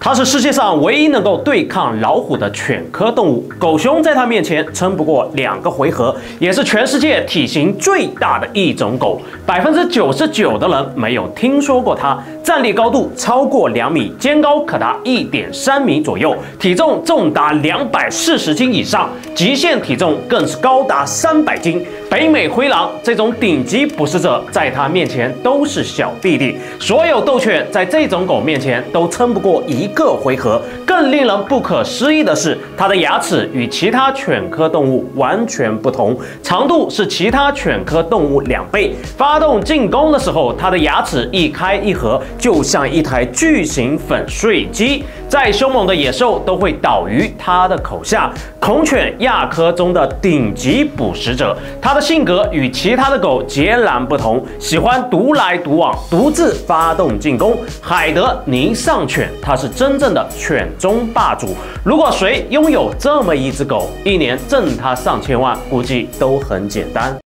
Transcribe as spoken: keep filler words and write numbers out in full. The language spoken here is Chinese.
它是世界上唯一能够对抗老虎的犬科动物。狗熊在它面前撑不过两个回合，也是全世界体型最大的一种狗。百分之九十九的人没有听说过它。站立高度超过两米，肩高可达一点三米左右，体重重达两百四十斤以上，极限体重更是高达三百斤。北美灰狼这种顶级捕食者，在它面前都是小弟弟。所有斗犬在这种狗面前都撑不过一个回合。更令人不可思议的是，它的牙齿与其他犬科动物完全不同，长度是其他犬科动物两倍。发动进攻的时候，它的牙齿一开一合，就像一台巨型粉碎机。再凶猛的野兽都会倒于它的口下。孔犬亚科中的顶级捕食者，它的性格与其他的狗截然不同，喜欢独来独往，独自发动进攻。海德尼尚犬，它是真正的犬中霸主。如果谁拥有这么一只狗，一年挣它上千万，估计都很简单。